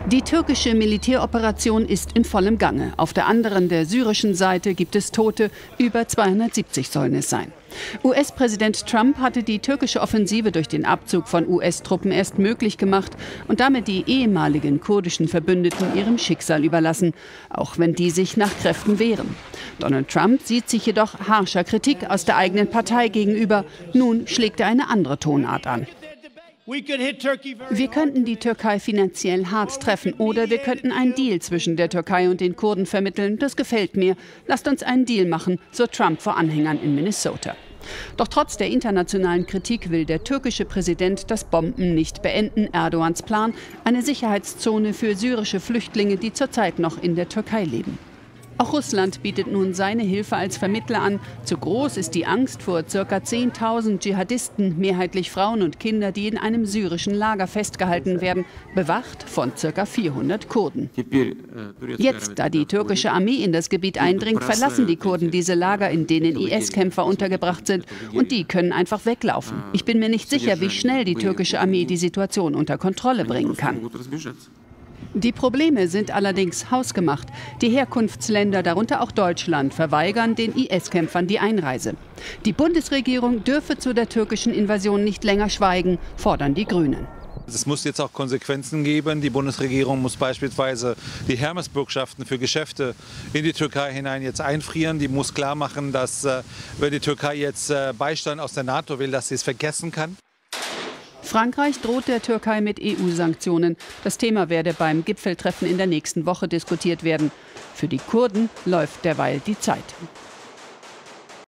Die türkische Militäroperation ist in vollem Gange. Auf der anderen, der syrischen Seite, gibt es Tote. Über 270 sollen es sein. US-Präsident Trump hatte die türkische Offensive durch den Abzug von US-Truppen erst möglich gemacht und damit die ehemaligen kurdischen Verbündeten ihrem Schicksal überlassen, auch wenn die sich nach Kräften wehren. Donald Trump sieht sich jedoch harscher Kritik aus der eigenen Partei gegenüber. Nun schlägt er eine andere Tonart an. Wir könnten die Türkei finanziell hart treffen oder wir könnten einen Deal zwischen der Türkei und den Kurden vermitteln. Das gefällt mir. Lasst uns einen Deal machen, so Trump vor Anhängern in Minnesota. Doch trotz der internationalen Kritik will der türkische Präsident das Bomben nicht beenden. Erdogans Plan, eine Sicherheitszone für syrische Flüchtlinge, die zurzeit noch in der Türkei leben. Auch Russland bietet nun seine Hilfe als Vermittler an. Zu groß ist die Angst vor ca. 10.000 Dschihadisten, mehrheitlich Frauen und Kinder, die in einem syrischen Lager festgehalten werden, bewacht von ca. 400 Kurden. Jetzt, da die türkische Armee in das Gebiet eindringt, verlassen die Kurden diese Lager, in denen IS-Kämpfer untergebracht sind. Und die können einfach weglaufen. Ich bin mir nicht sicher, wie schnell die türkische Armee die Situation unter Kontrolle bringen kann. Die Probleme sind allerdings hausgemacht. Die Herkunftsländer, darunter auch Deutschland, verweigern den IS-Kämpfern die Einreise. Die Bundesregierung dürfe zu der türkischen Invasion nicht länger schweigen, fordern die Grünen. Es muss jetzt auch Konsequenzen geben. Die Bundesregierung muss beispielsweise die Hermes-Bürgschaften für Geschäfte in die Türkei hinein jetzt einfrieren. Die muss klar machen, dass wenn die Türkei jetzt Beistand aus der NATO will, dass sie es vergessen kann. Frankreich droht der Türkei mit EU-Sanktionen. Das Thema werde beim Gipfeltreffen in der nächsten Woche diskutiert werden. Für die Kurden läuft derweil die Zeit.